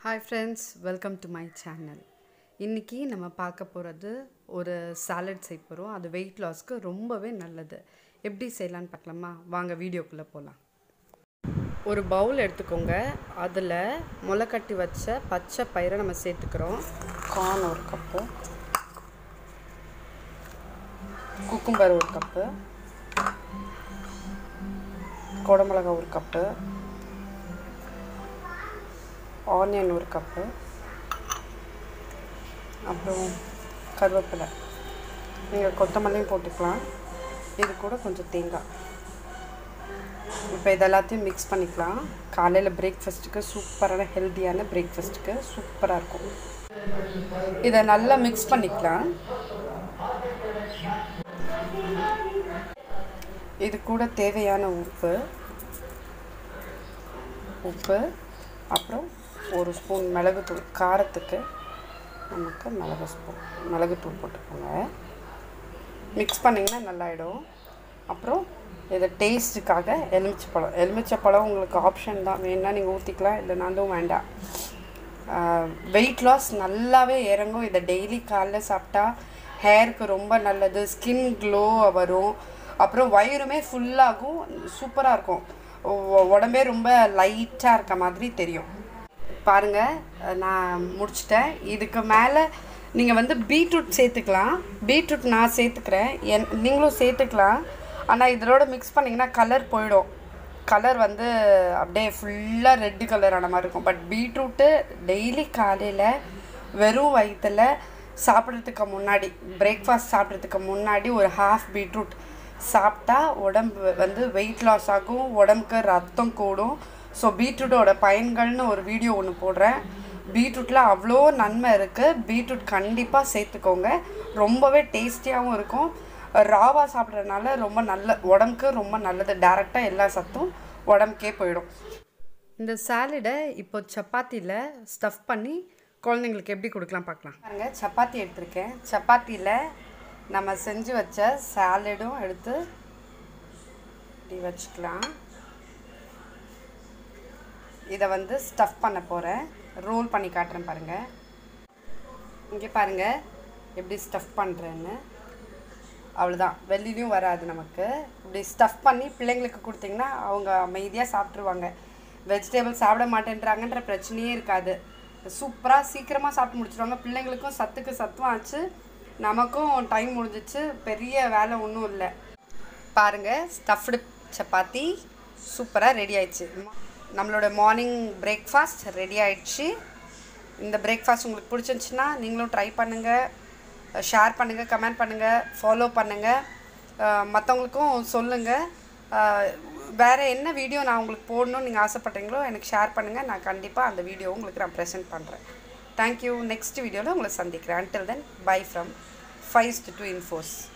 Hi friends, welcome to my channel. இன்னைக்கு நம்ம பார்க்க போறது ஒரு சாலட் செய்ய போறோம். அது weight lossக்கு ரொம்பவே நல்லது. எப்படி செய்யலாம்னு பார்க்கலாமா? வாங்க வீடியோக்குள்ள போலாம். ஒரு பவுல் எடுத்துக்கோங்க. அதுல முளைக்கட்டி வச்ச பச்சை பயிரை நம்ம சேர்த்துக்கிறோம். கார்ன் ஒரு கப். குக்கும்பர் ஒரு கப். குடமிளகாய் ஒரு கப். ஆனியன் ஒரு கப்பு, அப்புறம் கருவேப்பிலை, நீங்கள் கொத்தமல்லியும் போட்டுக்கலாம். இது கூட கொஞ்சம் தேங்காய். இப்போ இதெல்லாத்தையும் மிக்ஸ் பண்ணிக்கலாம். காலையில் பிரேக்ஃபாஸ்ட்டுக்கு சூப்பரான ஹெல்த்தியான பிரேக்ஃபாஸ்ட்டுக்கு சூப்பராக இருக்கும். இதை நல்லா மிக்ஸ் பண்ணிக்கலாம். இது கூட தேவையான உப்பு அப்புறம் ஒரு ஸ்பூன் மிளகுத்தூள். காரத்துக்கு நமக்கு மிளகுத்தூள் போட்டுக்கோங்க. மிக்ஸ் பண்ணிங்கன்னா நல்லாயிடும். அப்புறம் இதை டேஸ்ட்டுக்காக எலுமிச்சப்பழம் உங்களுக்கு ஆப்ஷன் தான். வேணுன்னா நீங்கள் ஊற்றிக்கலாம், இல்லைனாலும் வேண்டாம். வெயிட் லாஸ் நல்லாவே இறங்கும். இதை டெய்லி காலைல சாப்பிட்டா ஹேருக்கு ரொம்ப நல்லது. ஸ்கின் க்ளோ வரும். அப்புறம் வயிறுமே ஃபுல்லாகும். சூப்பராக இருக்கும். உடம்பே ரொம்ப லைட்டாக இருக்க மாதிரி தெரியும். பாருங்கள், நான் முடிச்சிட்டேன். இதுக்கு மேலே நீங்கள் பீட்ரூட் சேர்த்துக்கலாம். பீட்ரூட் நான் சேர்த்துக்கிறேன், நீங்களும் சேர்த்துக்கலாம். ஆனால் இதோட மிக்ஸ் பண்ணிங்கன்னா கலர் போயிடும். கலர் அப்படியே ஃபுல்லாக ரெட்டு கலர் ஆன மாதிரி இருக்கும். பட் பீட்ரூட்டு டெய்லி காலையில் வெறும் வயிற்றில் சாப்பிட்றதுக்கு முன்னாடி, பிரேக்ஃபாஸ்ட் சாப்பிட்றதுக்கு முன்னாடி ஒரு ஹாஃப் பீட்ரூட் சாப்பிட்டா உடம்பு வெயிட் லாஸ் ஆகும். உடம்புக்கு ரத்தம் கூடும். ஸோ பீட்ரூட்டோட பயன்கள்னு ஒரு வீடியோ ஒன்று போடுறேன். பீட்ரூட்டில் அவ்வளோ நன்மை இருக்குது. பீட்ரூட் கண்டிப்பாக சேர்த்துக்கோங்க. ரொம்பவே டேஸ்டியாகவும் இருக்கும். ராவாக சாப்பிட்றதுனால ரொம்ப உடம்புக்கு ரொம்ப நல்லது. டேரெக்டாக எல்லா சத்தும் உடம்புக்கே போயிடும். இந்த சாலடை இப்போ சப்பாத்தியில் ஸ்டஃப் பண்ணி குழந்தைங்களுக்கு எப்படி கொடுக்கலாம் பார்க்கலாம். பாருங்க, சப்பாத்தி எடுத்திருக்கேன். சப்பாத்தியில் நம்ம செஞ்சு வச்ச சாலடும் எடுத்து இப்படி வச்சுக்கலாம். இதை ஸ்டஃப் பண்ண போகிறேன். ரோல் பண்ணி காட்டுறேன் பாருங்கள். இங்கே பாருங்கள் எப்படி ஸ்டஃப் பண்ணுறேன்னு. அவ்வளோதான், வெளியிலையும் வராது நமக்கு. இப்படி ஸ்டஃப் பண்ணி பிள்ளைங்களுக்கு கொடுத்திங்கன்னா அவங்க அமைதியாக சாப்பிட்ருவாங்க. வெஜிடபிள் சாப்பிட மாட்டேன்றாங்கன்ற பிரச்சனையே இருக்காது. சூப்பராக சீக்கிரமாக சாப்பிட்டு முடிச்சிடுவாங்க. பிள்ளைங்களுக்கும் சத்தும் ஆச்சு, நமக்கும் டைம் முடிஞ்சிச்சு. பெரிய வேலை ஒன்றும் இல்லை. பாருங்கள், ஸ்டஃப்டு சப்பாத்தி சூப்பராக ரெடி ஆயிடுச்சு. நம்மளோட மார்னிங் பிரேக்ஃபாஸ்ட் ரெடி ஆயிடுச்சு. இந்த பிரேக்ஃபாஸ்ட் உங்களுக்கு பிடிச்சிருந்துச்சின்னா நீங்களும் ட்ரை பண்ணுங்கள், ஷேர் பண்ணுங்கள், கமெண்ட் பண்ணுங்கள், ஃபாலோ பண்ணுங்கள், மற்றவங்களுக்கும் சொல்லுங்கள். வேறு என்ன வீடியோ நான் உங்களுக்கு போடணும்னு நீங்கள் ஆசைப்பட்றீங்களோ எனக்கு ஷேர் பண்ணுங்கள். நான் கண்டிப்பாக அந்த வீடியோவை உங்களுக்கு நான் ப்ரெசென்ட் பண்ணுறேன். தேங்க்யூ. நெக்ஸ்ட் வீடியோவில் உங்களை சந்திக்கிறேன். Until then, bye from 5 to 2 Infos.